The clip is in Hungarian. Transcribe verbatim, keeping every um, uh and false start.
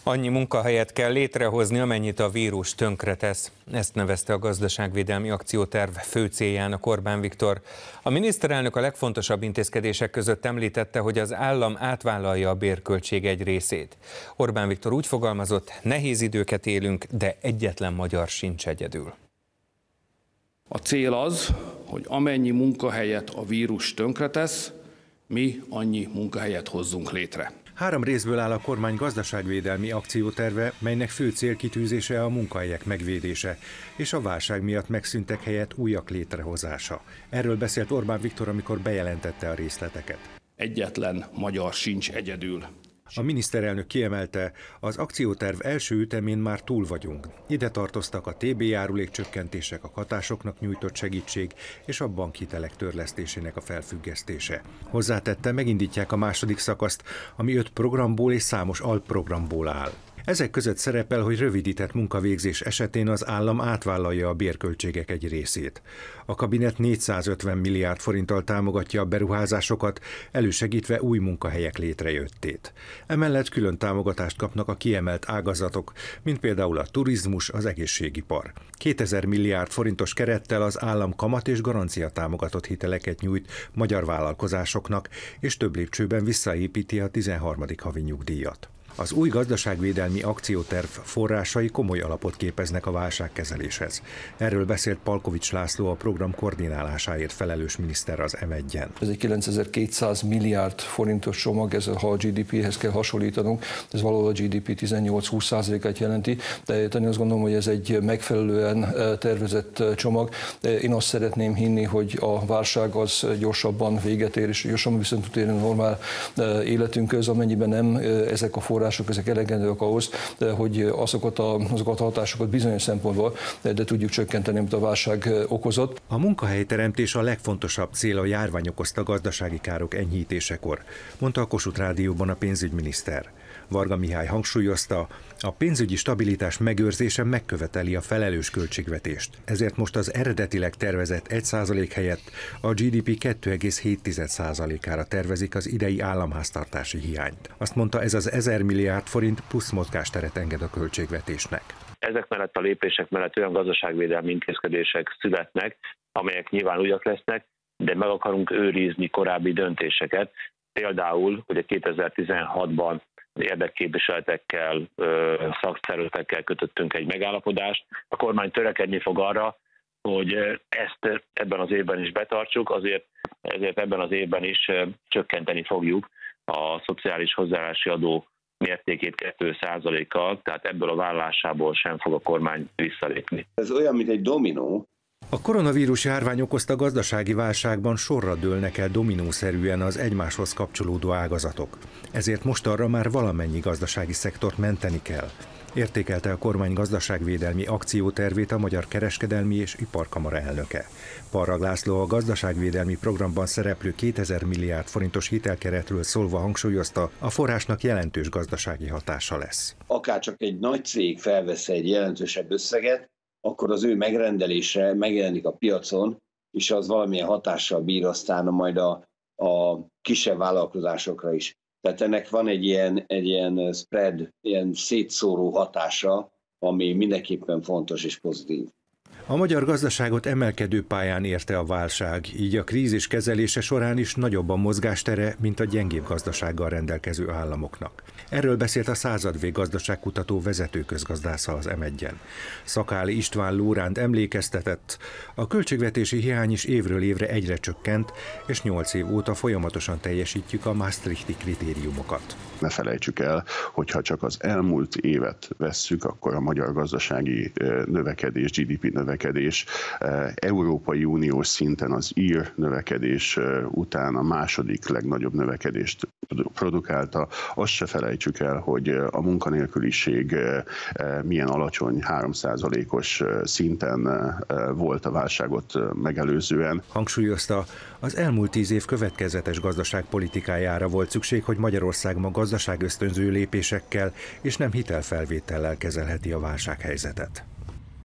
Annyi munkahelyet kell létrehozni, amennyit a vírus tönkretesz. Ezt nevezte a gazdaságvédelmi akcióterv fő céljának Orbán Viktor. A miniszterelnök a legfontosabb intézkedések között említette, hogy az állam átvállalja a bérköltség egy részét. Orbán Viktor úgy fogalmazott, nehéz időket élünk, de egyetlen magyar sincs egyedül. A cél az, hogy amennyi munkahelyet a vírus tönkretesz, mi annyi munkahelyet hozzunk létre. Három részből áll a kormány gazdaságvédelmi akcióterve, melynek fő célkitűzése a munkahelyek megvédése és a válság miatt megszűntek helyett újak létrehozása. Erről beszélt Orbán Viktor, amikor bejelentette a részleteket. Egyetlen magyar sincs egyedül. A miniszterelnök kiemelte, az akcióterv első ütemén már túl vagyunk. Ide tartoztak a té bé járulék csökkentések, a hatásoknak nyújtott segítség és a bankhitelek törlesztésének a felfüggesztése. Hozzátette, megindítják a második szakaszt, ami öt programból és számos alprogramból áll. Ezek között szerepel, hogy rövidített munkavégzés esetén az állam átvállalja a bérköltségek egy részét. A kabinet négyszázötven milliárd forinttal támogatja a beruházásokat, elősegítve új munkahelyek létrejöttét. Emellett külön támogatást kapnak a kiemelt ágazatok, mint például a turizmus, az egészségipar. kétezer milliárd forintos kerettel az állam kamat és garancia támogatott hiteleket nyújt magyar vállalkozásoknak, és több lépcsőben visszaépíti a tizenharmadik havi nyugdíjat. Az új gazdaságvédelmi akcióterv forrásai komoly alapot képeznek a válságkezeléshez. Erről beszélt Palkovics László, a program koordinálásáért felelős miniszter az em egyen. Ez egy kilencezer-kétszáz milliárd forintos csomag, ez ha a gé dé péhez kell hasonlítanunk, ez valahol a gé dé pé tizennyolc-húsz százalékát jelenti, de én azt gondolom, hogy ez egy megfelelően tervezett csomag. Én azt szeretném hinni, hogy a válság az gyorsabban véget ér, és gyorsabban viszont tud érni a normál életünkhöz, amennyiben nem ezek a források ezek elegendőek ahhoz, hogy azokat a, azokat a hatásokat bizonyos szempontból, de, de tudjuk csökkenteni, amit a válság okozott. A munkahelyteremtés a legfontosabb cél a járvány okozta gazdasági károk enyhítésekor, mondta a Kossuth Rádióban a pénzügyminiszter. Varga Mihály hangsúlyozta, a pénzügyi stabilitás megőrzése megköveteli a felelős költségvetést. Ezért most az eredetileg tervezett egy százalék helyett a gé dé pé kettő egész hét százalékára tervezik az idei államháztartási hiányt. Azt mondta, ez az ezer milliárd forint plusz mozgásteret enged a költségvetésnek. Ezek mellett a lépések mellett olyan gazdaságvédelmi intézkedések születnek, amelyek nyilván újak lesznek, de meg akarunk őrizni korábbi döntéseket. Például, hogy a kétezer-tizenhatban érdekképviseletekkel, szakszervezetekkel kötöttünk egy megállapodást. A kormány törekedni fog arra, hogy ezt ebben az évben is betartsuk, azért ezért ebben az évben is csökkenteni fogjuk a szociális hozzájárulási adó mértékét kettő százalékkal, tehát ebből a vállalásából sem fog a kormány visszalépni. Ez olyan, mint egy dominó. A koronavírus járvány okozta gazdasági válságban sorra dőlnek el dominószerűen az egymáshoz kapcsolódó ágazatok. Ezért mostanra már valamennyi gazdasági szektort menteni kell. Értékelte a kormány gazdaságvédelmi akciótervét a Magyar Kereskedelmi és Iparkamara elnöke. Parrag László a gazdaságvédelmi programban szereplő kétezer milliárd forintos hitelkeretről szólva hangsúlyozta, a forrásnak jelentős gazdasági hatása lesz. Akárcsak egy nagy cég felvesz egy jelentősebb összeget, akkor az ő megrendelése megjelenik a piacon, és az valamilyen hatással bír aztán majd a, a kisebb vállalkozásokra is. Tehát ennek van egy ilyen, egy ilyen spread, ilyen szétszóró hatása, ami mindenképpen fontos és pozitív. A magyar gazdaságot emelkedő pályán érte a válság, így a krízis kezelése során is nagyobb a mozgástere, mint a gyengébb gazdasággal rendelkező államoknak. Erről beszélt a Századvég gazdaságkutató vezető közgazdásza az em egyen. Szakáli István Lóránd emlékeztetett, a költségvetési hiány is évről évre egyre csökkent, és nyolc év óta folyamatosan teljesítjük a Maastrichti kritériumokat. Ne felejtsük el, hogyha csak az elmúlt évet vesszük, akkor a magyar gazdasági növekedés, gé dé pé növekedés Európai Uniós szinten az ír növekedés után a második legnagyobb növekedést produkálta. Azt se felejtsük el, hogy a munkanélküliség milyen alacsony, három százalékos szinten volt a válságot megelőzően. Hangsúlyozta, az elmúlt tíz év következetes gazdaságpolitikájára volt szükség, hogy Magyarország ma gazdaságösztönző lépésekkel és nem hitelfelvétellel kezelheti a válsághelyzetet.